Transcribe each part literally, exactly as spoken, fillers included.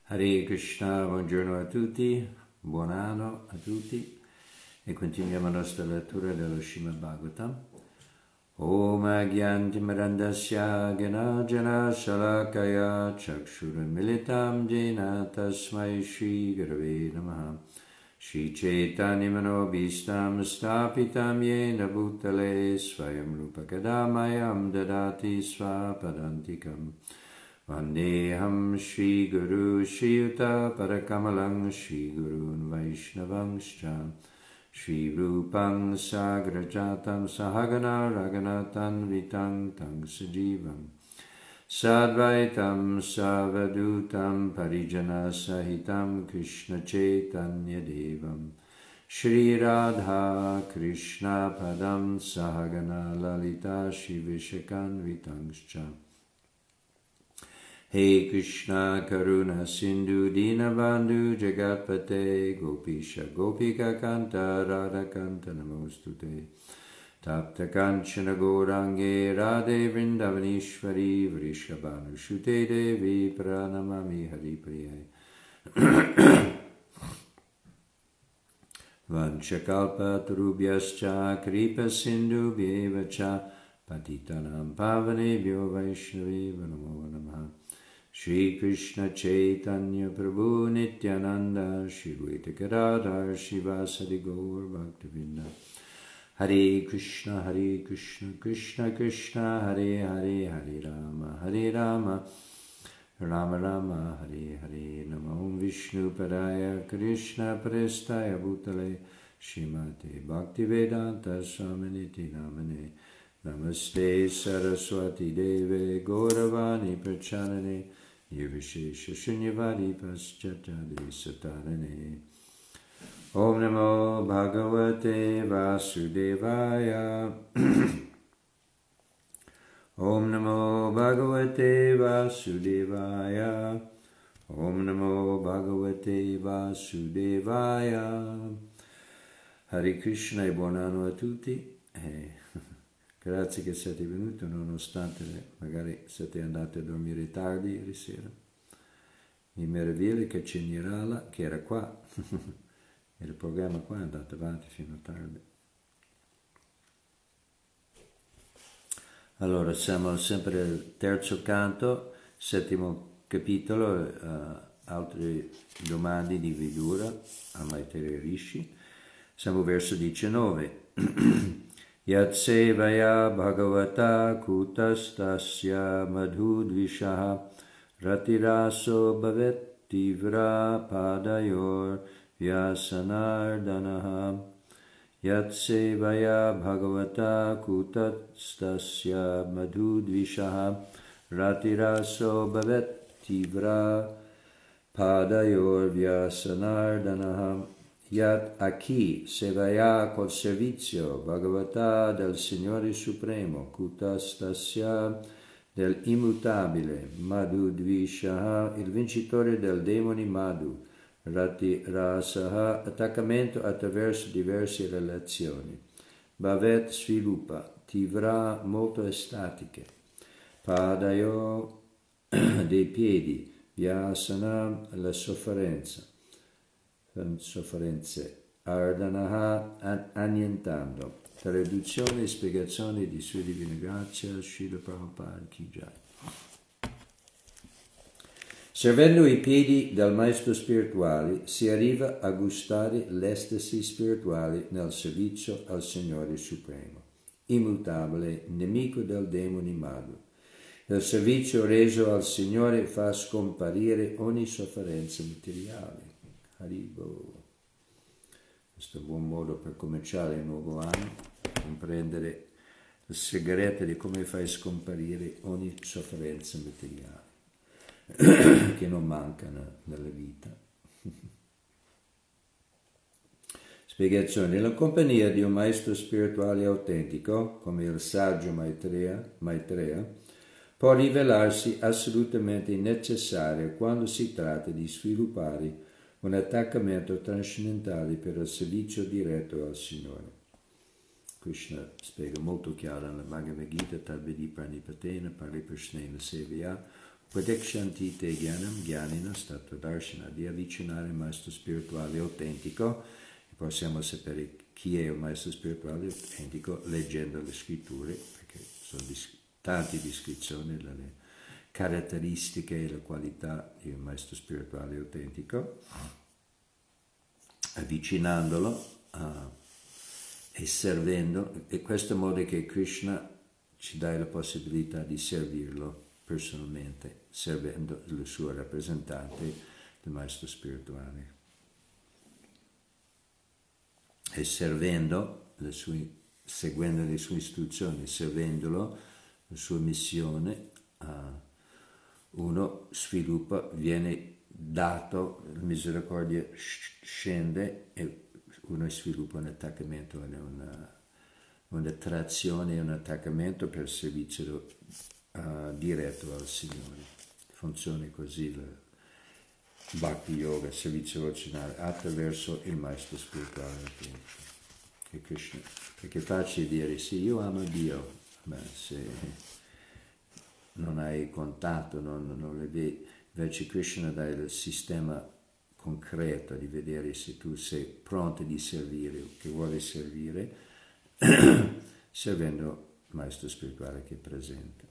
Hare Krishna, buongiorno a tutti, buon anno a tutti e continuiamo la nostra lettura dello Srimad Bhagavatam. Om Agyantimarandasya Ganajana Shalakaya Chakshuramilitam Jena Tasmai Shri Gurave Namaha Shri Chaitanya Manobhistam Stapitam Yena Bhutale Svayam Rupakadamayam Dadati Svapadantikam Vandeham Shri Guru Shri Yuta Parakamalang Shri Gurun Vaishnavangscha Shri Rupang Sagrajatam Sahagana Raganatan Vitang Tang Sajivam Sadvaitam Savadutam Parijana Sahitam Krishna Chaitanya Devam Shri Radha Krishna Padam Sahagana Lalita Shri Vishakan Vitangscha Hey Krishna Karuna Sindhu Dinabandhu Jagatpate Gopisha Gopika Kanta Radha Kanta Namostute Tapta Kanchana Gorange Radhe Vrindavanishvari Vrishabhanu Shute Devi Pranamami Haripriye Vanchakalpa Tarubhyascha Kripa Sindhu Bhyevacha Patitanam Pavanebhyo Vaishnavevo Namo Namaha Shri Krishna Chaitanya Prabhu Nityananda Shri Advaita Gadadhar Shivasadi Gaur Bhaktavinda Hare Krishna Hare Krishna Krishna Krishna Hare Hare Hare Rama Hare Rama Rama Rama Hare Hare Namo Vishnu Padaya Krishna Prestaya Bhutale Shrimate Bhaktivedanta Swaminiti Namane Namaste Saraswati Deve Gauravani Pracharane Nirvishesha Shunyavadi Paschatade Satarane Om Namo Bhagavate Vasudevaya Om Namo Bhagavate Vasudevaya Om Namo Bhagavate Vasudevaya Hare Krishna e buon anno a tutti. Eh. Grazie che siete venuti, nonostante magari siete andati a dormire tardi ieri sera. Mi meraviglia che c'è Nirala, che era qua, il programma qua è andato avanti fino a tardi. Allora, siamo sempre al terzo canto, settimo capitolo, uh, altre domande di Vidura a Maitreya Rishi. Siamo verso diciannove. Yatsevaya bhagavata kutastasya madhudvishaha ratiraso bhavet tivra padayor vyasanardanaha Yatsevaya bhagavata kutastasya madhudvishaha ratiraso bhavet tivra padayor vyasanardanaha Yat a chi sevaya col servizio Bhagavata del Signore Supremo, Kutastasya del immutabile, Madhu Dvishaha, il vincitore del demoni Madhu, Rati Rasaha, attaccamento attraverso diverse relazioni, Bhavet sviluppa, Tivra molto estatiche, Padayo dei piedi, Vyasana la sofferenza, sofferenze, Ardhanaha annientando. Traduzione e spiegazione di Sua Divina Grazia, Srila Prabhupada Ki Jai. Servendo i piedi del Maestro spirituale si arriva a gustare l'estasi spirituale nel servizio al Signore Supremo, immutabile, nemico del demone Madhu. Il servizio reso al Signore fa scomparire ogni sofferenza materiale. Haribo. Questo è un buon modo per cominciare il nuovo anno, comprendere il segreto di come fai scomparire ogni sofferenza materiale che non mancano nella vita. Spiegazione. Nella compagnia di un maestro spirituale autentico, come il saggio Maitreya, Maitreya può rivelarsi assolutamente necessario quando si tratta di sviluppare un attaccamento trascendentale per il servizio diretto al Signore. Krishna spiega molto chiaro nella Bhagavad Gita, Tabedi Pranipatena, Pariprashnena Sevaya, Predikshanti te jnanam jnanina stato darshana, di avvicinare il maestro spirituale autentico. E possiamo sapere chi è il maestro spirituale autentico leggendo le scritture, perché sono tante descrizioni delle caratteristiche e le qualità di un maestro spirituale autentico, avvicinandolo a, e servendo, e questo modo che Krishna ci dà la possibilità di servirlo personalmente, servendo il suo rappresentante, il maestro spirituale. E servendo le sue, seguendo le sue istruzioni, servendolo, la sua missione, uh, uno sviluppa, viene dato, la misericordia scende e uno sviluppa un attaccamento, una, un'attrazione e un attaccamento per il servizio uh, diretto al Signore. Funziona così il Bhakti Yoga, il servizio devozionale, attraverso il maestro spirituale autentico, che Krishna. Perché è facile dire, sì, io amo Dio, ma se non hai contatto, non, non le vedi, invece Krishna dà il sistema concreto di vedere se tu sei pronto di servire, che vuole servire, servendo il maestro spirituale che è presente.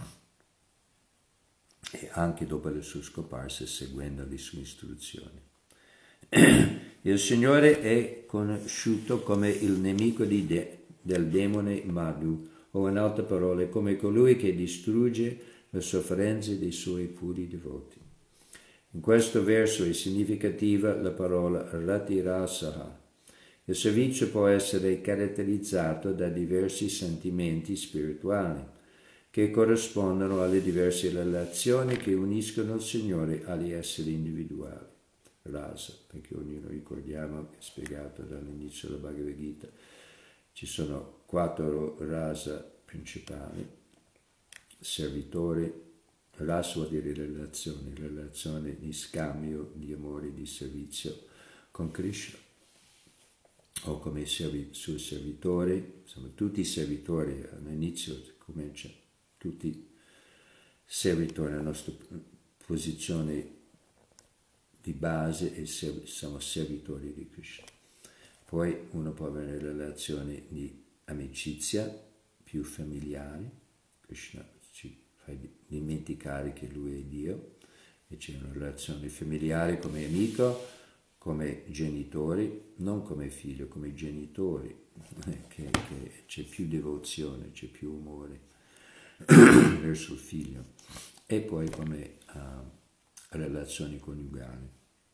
E anche dopo le sue scomparse, seguendo le sue istruzioni. Il Signore è conosciuto come il nemico di de, del demone Madhu, o in altre parole, come colui che distrugge le sofferenze dei suoi puri devoti. In questo verso è significativa la parola Ratirasaha. Il servizio può essere caratterizzato da diversi sentimenti spirituali, che corrispondono alle diverse relazioni che uniscono il Signore agli esseri individuali. Rasa, perché ognuno ricordiamo, è spiegato dall'inizio della Bhagavad Gita, ci sono quattro rasa principali, servitori, rasa vuol dire relazioni, relazioni di scambio, di amore, di servizio con Krishna, o come servi, suoi servitori, insomma tutti i servitori all'inizio cominciano. Tutti servitori, la nostra posizione di base e siamo servitori di Krishna. Poi uno può avere relazioni di amicizia più familiari, Krishna ci fa dimenticare che Lui è Dio, e c'è una relazione familiare come amico, come genitori, non come figlio, come genitori, che, che c'è più devozione, c'è più amore verso il figlio, e poi come uh, relazioni coniugali.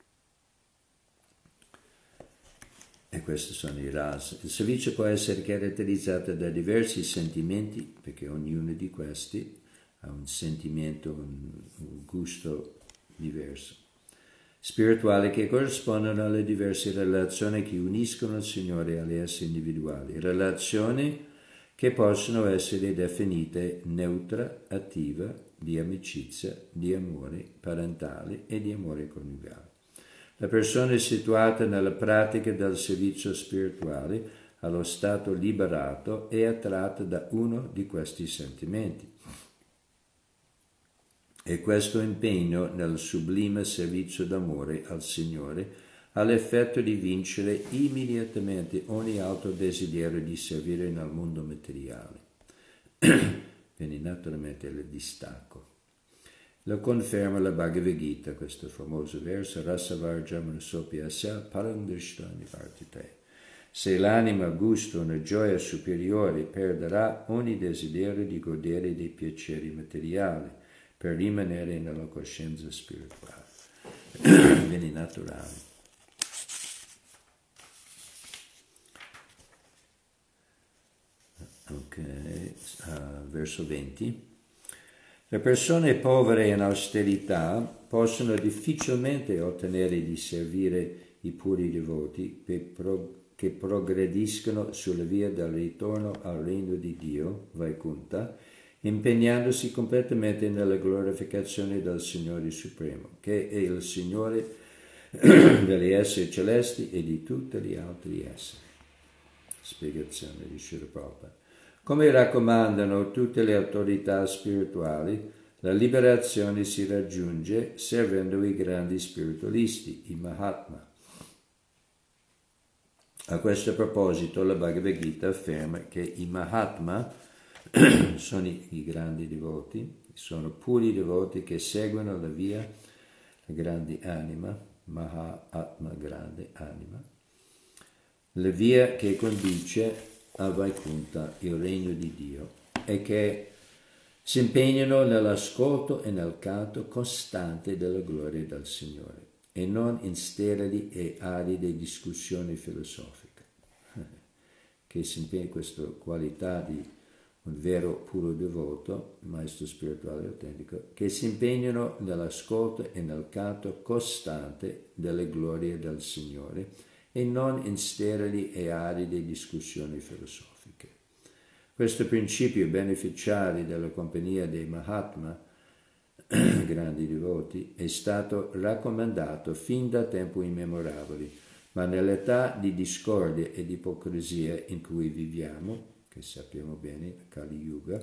E questi sono i rasa. Il servizio può essere caratterizzato da diversi sentimenti, perché ognuno di questi ha un sentimento, un, un gusto diverso, spirituali, che corrispondono alle diverse relazioni che uniscono il Signore agli esseri individuali, relazioni che possono essere definite neutra, attiva, di amicizia, di amore parentale e di amore coniugale. La persona è situata nella pratica del servizio spirituale allo stato liberato e attratta da uno di questi sentimenti. E questo impegno nel sublime servizio d'amore al Signore ha l'effetto di vincere immediatamente ogni altro desiderio di servire nel mondo materiale. Quindi naturalmente il distacco. Lo conferma la Bhagavad Gita, questo famoso verso, Rasavarjam Sopyasya Parandrishta Nivartite. Se l'anima gusta una gioia superiore, perderà ogni desiderio di godere dei piaceri materiali per rimanere nella coscienza spirituale. Quindi naturale. Ok, uh, verso venti. Le persone povere in austerità possono difficilmente ottenere di servire i puri devoti che, pro, che progrediscono sulla via del ritorno al regno di Dio, Vaikuntha, impegnandosi completamente nella glorificazione del Signore Supremo, che è il Signore degli esseri celesti e di tutti gli altri esseri. Spiegazione di Srila Prabhupada. Come raccomandano tutte le autorità spirituali, La liberazione si raggiunge servendo i grandi spiritualisti, i Mahatma. A questo proposito la Bhagavad Gita afferma che i Mahatma sono i, i grandi devoti, sono puri devoti che seguono la via, la grande anima, Mahatma, grande anima, la via che conduce a Vaikuntha, il regno di Dio, e che si impegnano nell'ascolto e nel canto costante della gloria del Signore e non in sterili e aride discussioni filosofiche, che si impegna in questa qualità di un vero puro devoto, maestro spirituale autentico, che si impegnano nell'ascolto e nel canto costante delle glorie del Signore e non in sterili e aride discussioni filosofiche. Questo principio beneficiario della compagnia dei Mahatma, grandi devoti, è stato raccomandato fin da tempi immemorabili, ma nell'età di discordia e di ipocrisia in cui viviamo, che sappiamo bene, Kali Yuga,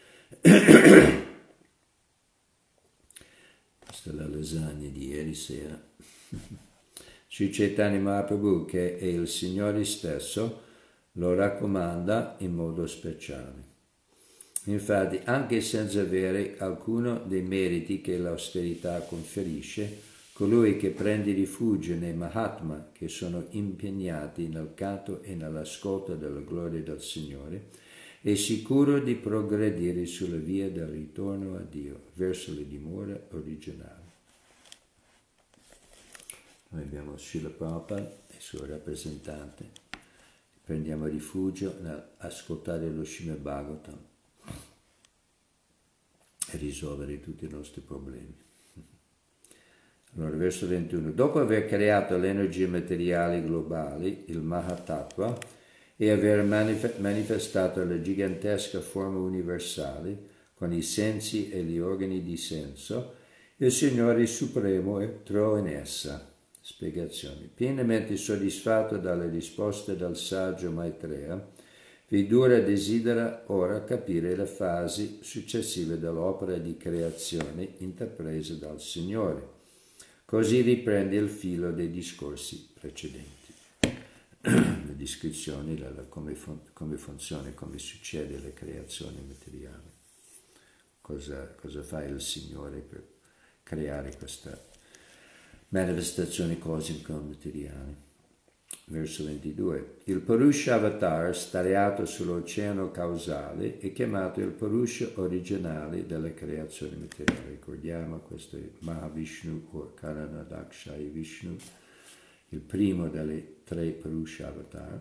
questa è la lasagna di ieri sera, Sri Chaitanya Mahaprabhu, che è il Signore stesso, lo raccomanda in modo speciale. Infatti, anche senza avere alcuno dei meriti che l'austerità conferisce, colui che prende rifugio nei Mahatma, che sono impegnati nel canto e nell'ascolto della gloria del Signore, è sicuro di progredire sulla via del ritorno a Dio, verso le dimore originali. Noi abbiamo Srila Prabhupada e il suo rappresentante. Prendiamo rifugio nell'ascoltare lo Srimad Bhagavatam e risolvere tutti i nostri problemi. Allora, verso ventuno. Dopo aver creato le energie materiali globali, il Mahatattva, e aver manif- manifestato la gigantesca forma universale con i sensi e gli organi di senso, il Signore Supremo entrò in essa. Spiegazione. Pienamente soddisfatto dalle risposte del saggio Maitreya, Vidura desidera ora capire le fasi successive dell'opera di creazione intrapresa dal Signore. Così riprende il filo dei discorsi precedenti. Le descrizioni della come, fun- come funziona, come succede la creazione materiale. Cosa, cosa fa il Signore per creare questa manifestazione cosmica materiale. Verso ventidue. Il Purusha Avatar, stareato sull'oceano causale, è chiamato il Purusha originale della creazione materiale. Ricordiamo, questo è Mahavishnu o Karanadakshai Vishnu, il primo delle tre Purusha Avatar,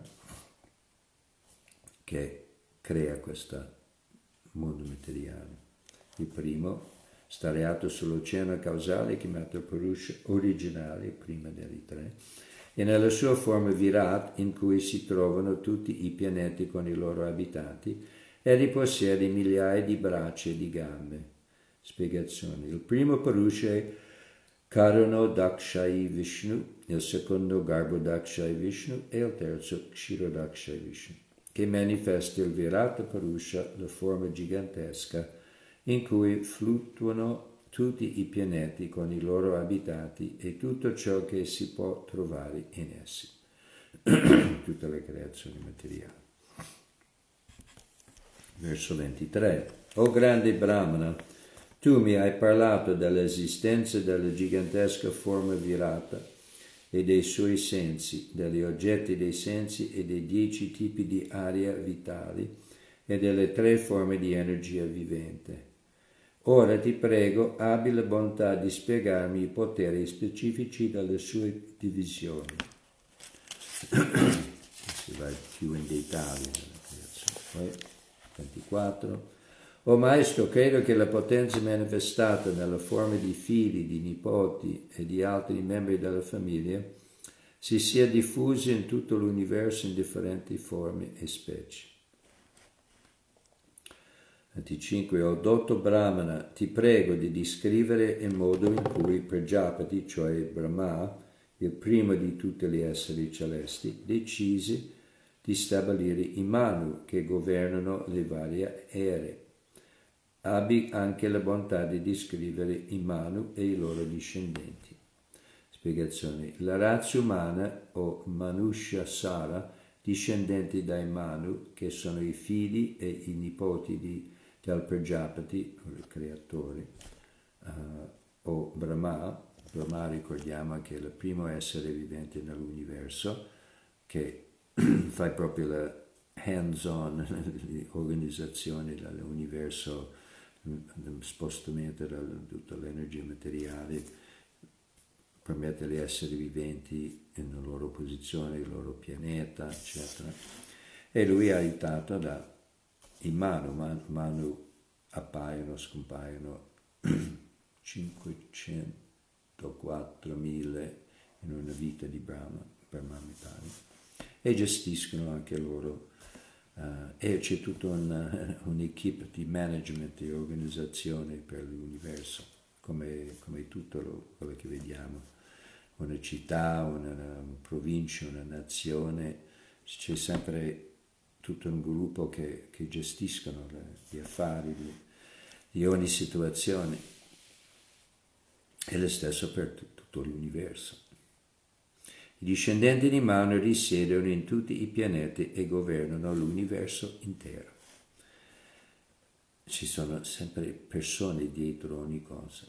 che crea questo mondo materiale. Il primo, stareato sull'oceano causale, chiamato Purusha originale, prima delle tre, e nella sua forma Virat, in cui si trovano tutti i pianeti con i loro abitanti, e ripossiede migliaia di braccia e di gambe. Spiegazione. Il primo Purusha è Karanodakshai Vishnu, il secondo Garbhodakshai Vishnu e il terzo Kshirodakshai Vishnu, che manifesta il Virat Purusha, la forma gigantesca, in cui fluttuano tutti i pianeti con i loro abitanti e tutto ciò che si può trovare in essi, tutte le creazioni materiali. Verso ventitré. O grande Brahmana, tu mi hai parlato dell'esistenza della gigantesca forma virata e dei suoi sensi, degli oggetti dei sensi e dei dieci tipi di aria vitali e delle tre forme di energia vivente. Ora ti prego, abbi la bontà di spiegarmi i poteri specifici delle sue divisioni. Si va più in dettaglio nella creazione. Poi, ventiquattro. O Maestro, credo che la potenza manifestata nella forma di figli, di nipoti e di altri membri della famiglia si sia diffusa in tutto l'universo in differenti forme e specie. venticinque. O dotto Brahmana, ti prego di descrivere il modo in cui Prajapati, cioè Brahma, il primo di tutti gli esseri celesti, decise di stabilire i Manu che governano le varie ere. abbi anche la bontà di descrivere i Manu e i loro discendenti. Spiegazione. La razza umana o Manushya Sara, discendenti dai Manu, che sono i figli e i nipoti di, del Prajapati, il creatore, uh, o Brahma. Brahma ricordiamo che è il primo essere vivente nell'universo, che fa proprio la hands-on organizzazione dell'universo, spostamento di tutta l'energia materiale, permette agli esseri viventi nella loro posizione, il loro pianeta, eccetera. E lui è aiutato da i Manu. Man, Manu appaiono, scompaiono cinquecentoquattromila in una vita di Brahma, Brahma Mitali, e gestiscono anche loro. Uh, e c'è tutta un, un'equipe di management e organizzazione per l'universo, come, come tutto lo, quello che vediamo. Una città, una, una provincia, una nazione, c'è sempre tutto un gruppo che, che gestiscono le, gli affari di, di ogni situazione. È lo stesso per t- tutto l'universo. I discendenti di Manu risiedono in tutti i pianeti e governano l'universo intero. Ci sono sempre persone dietro ogni cosa.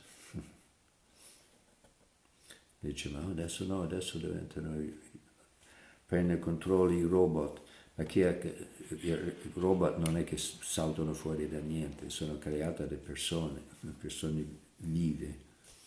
Dice, ma adesso no, adesso diventano, prende controllo i robot. Ma chi è che, i robot non è che saltano fuori da niente, sono create da persone, persone vive.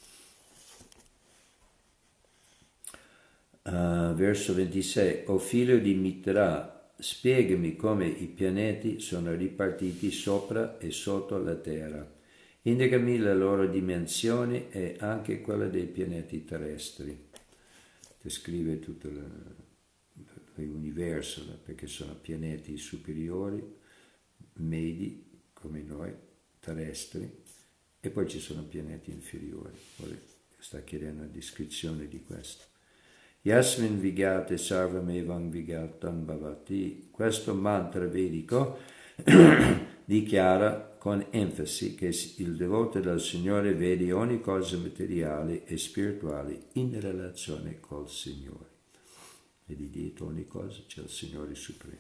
Uh, verso ventisei. O figlio di Mitra, spiegami come i pianeti sono ripartiti sopra e sotto la Terra. Indicami la loro dimensione e anche quella dei pianeti terrestri. Descrive tutto l'universo, perché sono pianeti superiori, medi, come noi, terrestri, e poi ci sono pianeti inferiori. Sta chiedendo una descrizione di questo. Yasmin vigate sarvamevang vigatam bhavati. Questo mantra vedico dichiara con enfasi che il devoto del Signore vede ogni cosa materiale e spirituale in relazione col Signore. Vedi dietro ogni cosa c'è il Signore Supremo.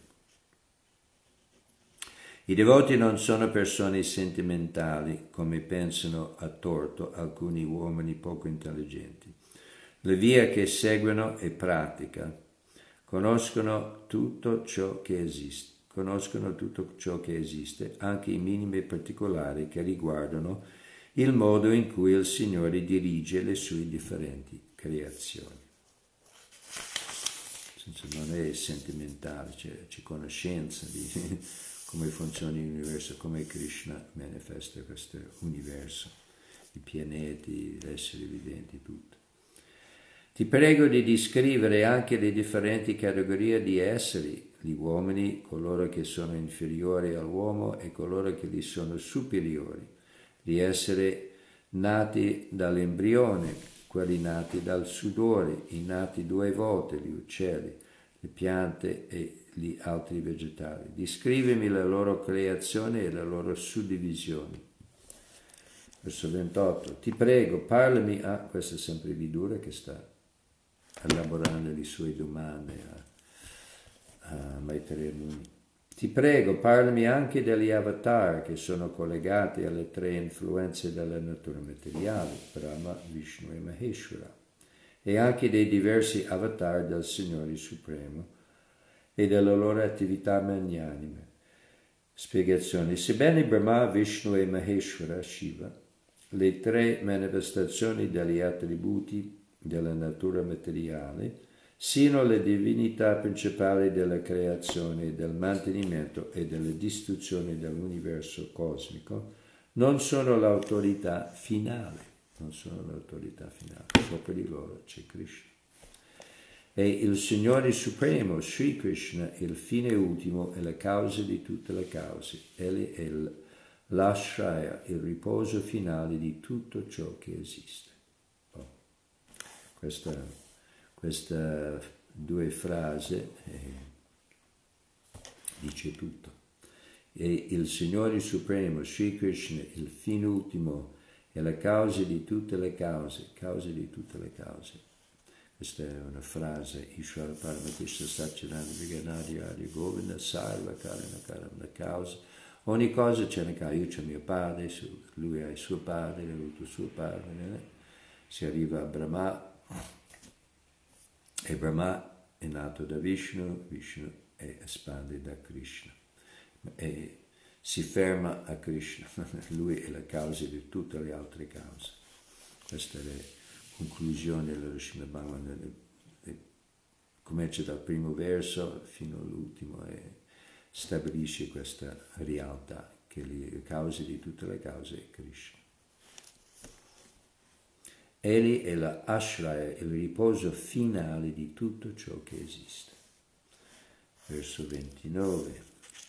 I devoti non sono persone sentimentali, come pensano a torto alcuni uomini poco intelligenti. La via che seguono è pratica. Conoscono tutto ciò che esiste. Conoscono tutto ciò che esiste, anche i minimi particolari che riguardano il modo in cui il Signore dirige le sue differenti creazioni. Non è sentimentale, c'è, c'è conoscenza di come funziona l'universo, come Krishna manifesta questo universo, i pianeti, gli esseri viventi, tutto. Ti prego di descrivere anche le differenti categorie di esseri, gli uomini, coloro che sono inferiori all'uomo e coloro che gli sono superiori, gli esseri nati dall'embrione, quelli nati dal sudore, i nati due volte, gli uccelli, le piante e gli altri vegetali. Descrivimi la loro creazione e la loro suddivisione. Verso ventotto. Ti prego, parlami, ah, questo è sempre Vidura che sta elaborando le sue domande a, a Maitreya Muni. Ti prego, parlami anche degli avatar che sono collegati alle tre influenze della natura materiale, Brahma, Vishnu e Maheshwara, e anche dei diversi avatar del Signore Supremo e delle loro attività magnanime. Spiegazione. Sebbene Brahma, Vishnu e Maheshwara, Shiva, le tre manifestazioni degli attributi della natura materiale, siano le divinità principali della creazione, del mantenimento e della distruzione dell'universo cosmico, non sono l'autorità finale, non sono l'autorità finale, sopra di loro c'è Krishna. E il Signore Supremo, Sri Krishna, il fine ultimo e la causa di tutte le cause. Egli è l'ashraya, il riposo finale di tutto ciò che esiste. Oh. Questa, questa due frasi eh, dice tutto. e il Signore Supremo, Sri Krishna, il fine ultimo, è la causa di tutte le cause, causa di tutte le cause. Questa è una frase, Ishvara Paramatishta Satchidananda Viganadi Adi Govinda, Sarva Karana Karana causa. Ogni cosa c'è una causa, io c'ho mio padre, lui ha il suo padre, ha avuto il suo padre, si arriva a Brahma, e Brahma è nato da Vishnu, Vishnu è espande da Krishna. E si ferma a Krishna, lui è la causa di tutte le altre cause. Questa è la conclusione dello Srimad Bhagavatam, comincia dal primo verso fino all'ultimo e stabilisce questa realtà, che la causa di tutte le cause è Krishna. Egli è la ashraya, il riposo finale di tutto ciò che esiste. Verso ventinove.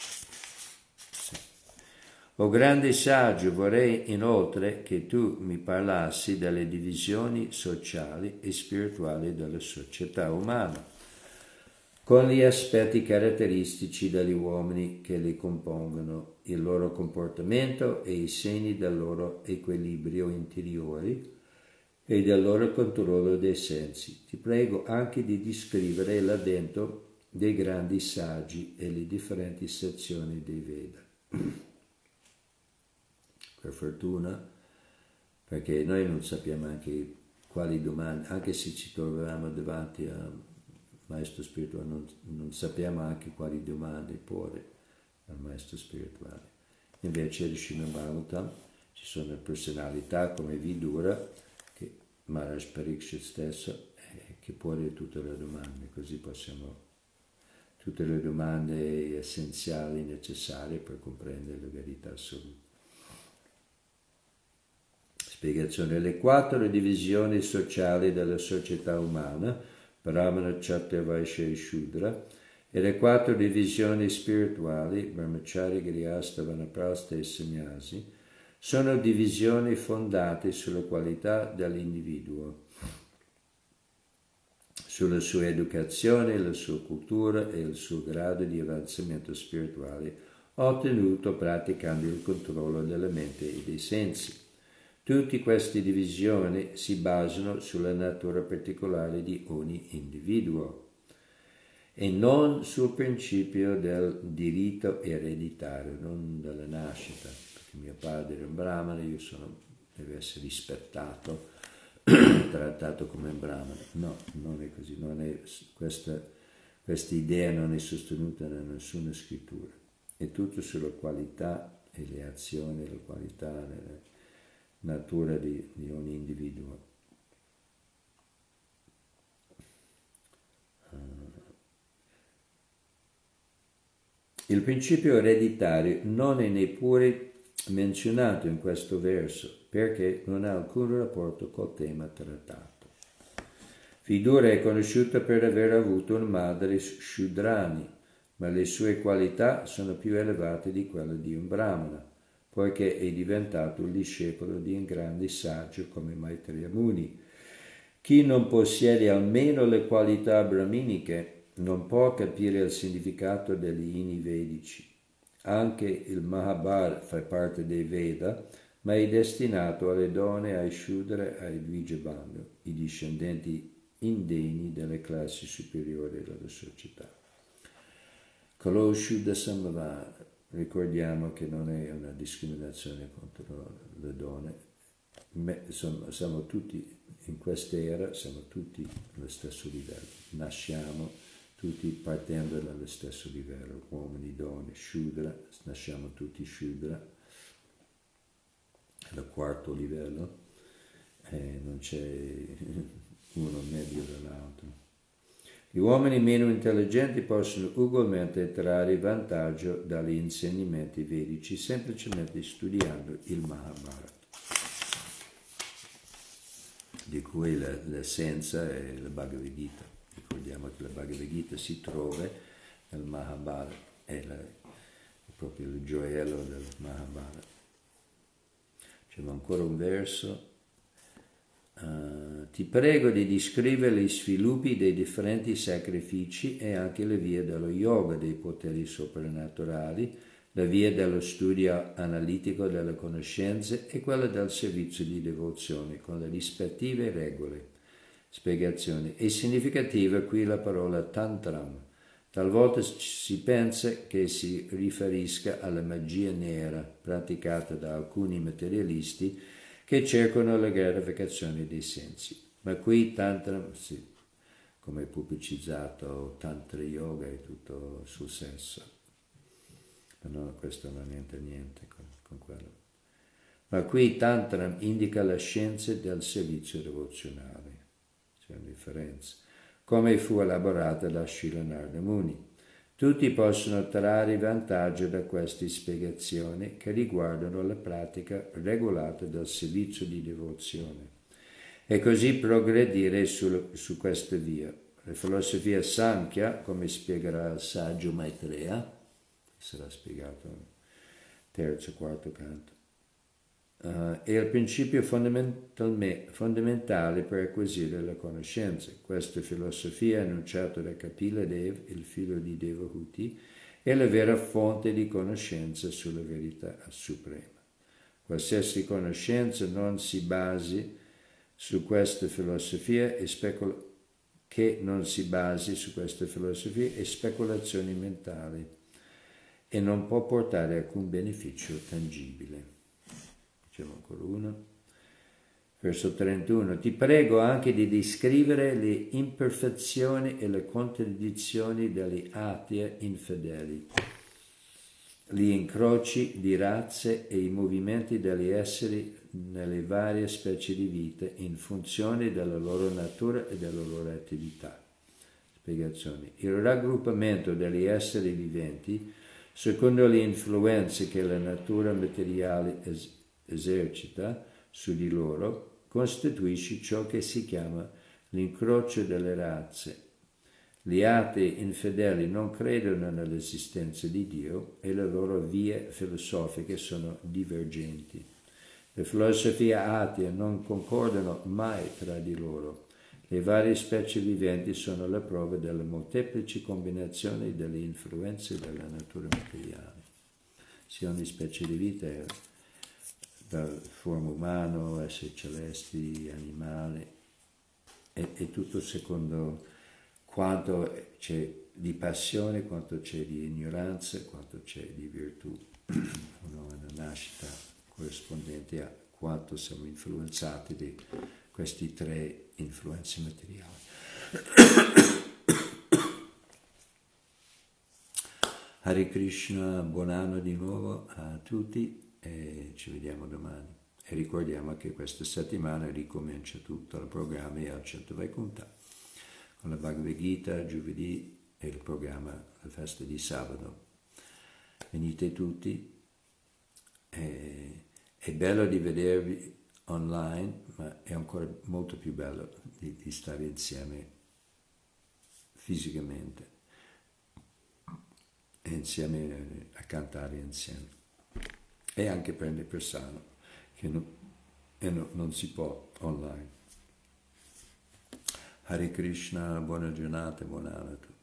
O grande saggio, vorrei inoltre che tu mi parlassi delle divisioni sociali e spirituali della società umana, con gli aspetti caratteristici degli uomini che li compongono, il loro comportamento e i segni del loro equilibrio interiore e del loro controllo dei sensi. Ti prego anche di descrivere l'avvento dei grandi saggi e le differenti sezioni dei Veda. Per fortuna, perché noi non sappiamo anche quali domande, anche se ci troviamo davanti a maestro spirituale, non, non sappiamo anche quali domande porre al maestro spirituale. Invece di Srimad Bhagavatam ci sono personalità come Vidura, che Maharaj Pariksit stesso, eh, che pone tutte le domande, così possiamo tutte le domande essenziali necessarie per comprendere la verità assoluta. Spiegazione. Le quattro divisioni sociali della società umana, Brahmana, Kshatriya, Vaishya e Shudra, e le quattro divisioni spirituali, Brahmachari, Grihastha, Vanaprastha e Sannyasi, sono divisioni fondate sulle qualità dell'individuo, sulla sua educazione, la sua cultura e il suo grado di avanzamento spirituale ottenuto praticando il controllo della mente e dei sensi. Tutte queste divisioni si basano sulla natura particolare di ogni individuo e non sul principio del diritto ereditario, non della nascita, perché mio padre è un brahmana, io sono, deve essere rispettato, trattato come un brahmana. No, non è così, non è, questa, questa idea non è sostenuta da nessuna scrittura, è tutto sulla qualità e le azioni, la qualità, la natura di, di ogni individuo. Il principio ereditario non è neppure menzionato in questo verso, perché non ha alcun rapporto col tema trattato. Vidura è conosciuta per aver avuto una madre Shudrani, ma le sue qualità sono più elevate di quelle di un brahmana, poiché è diventato il discepolo di un grande saggio come Maitreya Muni. Chi non possiede almeno le qualità brahminiche non può capire il significato degli inni vedici. Anche il Mahabharata fa parte dei Veda, ma è destinato alle donne, ai Shudra e ai Dvijabandhu, i discendenti indegni delle classi superiori della società. Kalo Shuddha Sambhava, ricordiamo che non è una discriminazione contro le donne, siamo, siamo tutti in quest'era, siamo tutti allo stesso livello, nasciamo tutti partendo dallo stesso livello, uomini, donne, Shudra, nasciamo tutti Shudra, è il quarto livello, e non c'è uno meglio dell'altro. Gli uomini meno intelligenti possono ugualmente trarre vantaggio dagli insegnamenti vedici semplicemente studiando il Mahabharata, di cui l'essenza è la Bhagavad Gita. Ricordiamo che la Bhagavad Gita si trova nel Mahabharata, è, la, è proprio il gioiello del Mahabharata. C'è ancora un verso. Uh, ti prego di descrivere gli sviluppi dei differenti sacrifici e anche le vie dello yoga, dei poteri soprannaturali, la via dello studio analitico delle conoscenze e quella del servizio di devozione, con le rispettive regole. Spiegazione. È significativa qui la parola tantram. Talvolta si pensa che si riferisca alla magia nera praticata da alcuni materialisti che cercano la gratificazione dei sensi. Ma qui tantram, sì, come è pubblicizzato, tantra yoga è tutto sul sesso. Ma no, questo non entra niente con, con quello. Ma qui tantram indica la scienza del servizio devozionale. C'è una differenza. Come fu elaborata da Srila Narada Muni. Tutti possono trarre vantaggio da queste spiegazioni che riguardano la pratica regolata del servizio di devozione e così progredire su, su questa via. La filosofia Sankhya, come spiegherà il saggio Maitreya, sarà spiegato nel terzo e quarto canto, Uh, è il principio fondamentale per acquisire la conoscenza. Questa filosofia, annunciata da Kapila Dev, il figlio di Devahuti, è la vera fonte di conoscenza sulla verità suprema. Qualsiasi conoscenza non si basi su questa filosofia è specula- che non si basi su questa filosofia è speculazione mentale e non può portare alcun beneficio tangibile. Facciamo ancora uno. Verso trentuno. Ti prego anche di descrivere le imperfezioni e le contraddizioni degli atea infedeli, gli incroci di razze e i movimenti degli esseri nelle varie specie di vita in funzione della loro natura e della loro attività. Spiegazione. Il raggruppamento degli esseri viventi secondo le influenze che la natura materiale es- esercita su di loro, costituisce ciò che si chiama l'incrocio delle razze. Gli atei infedeli non credono nell'esistenza di Dio e le loro vie filosofiche sono divergenti. Le filosofie atee non concordano mai tra di loro. Le varie specie viventi sono la prova delle molteplici combinazioni delle influenze della natura materiale. Sia ogni specie di vita è da forma umana, esseri celesti, animali, è, è tutto secondo quanto c'è di passione, quanto c'è di ignoranza, quanto c'è di virtù. Uno ha una nascita corrispondente a quanto siamo influenzati di questi tre influenze materiali. Hare Krishna, buon anno di nuovo a tutti. E ci vediamo domani e ricordiamo che questa settimana ricomincia tutto il programma al Centro Vaikuntha con la Bhagavad Gita giovedì e il programma la festa di sabato. Venite tutti, è, è bello di vedervi online, ma è ancora molto più bello di, di stare insieme fisicamente e insieme a cantare insieme. E anche prendere per sano, che no, e no, non si può online. Hare Krishna, buona giornata, buon anno a tutti.